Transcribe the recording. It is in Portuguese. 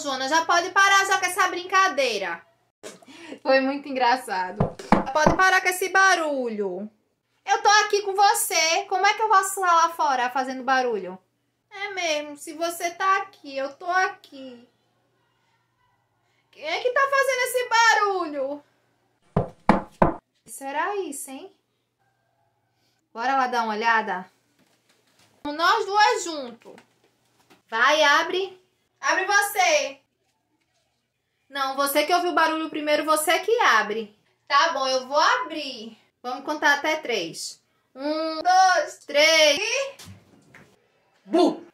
Joana, já pode parar já com essa brincadeira. Foi muito engraçado. Pode parar com esse barulho. Eu tô aqui com você. Como é que eu posso lá fora fazendo barulho? É mesmo, se você tá aqui, eu tô aqui. Quem é que tá fazendo esse barulho? Será isso, hein? Bora lá dar uma olhada? Nós duas juntos. Vai, abre. Abre você. Não, você que ouviu o barulho primeiro, você que abre. Tá bom, eu vou abrir. Vamos contar até 3. 1, 2, 3 e... Bu!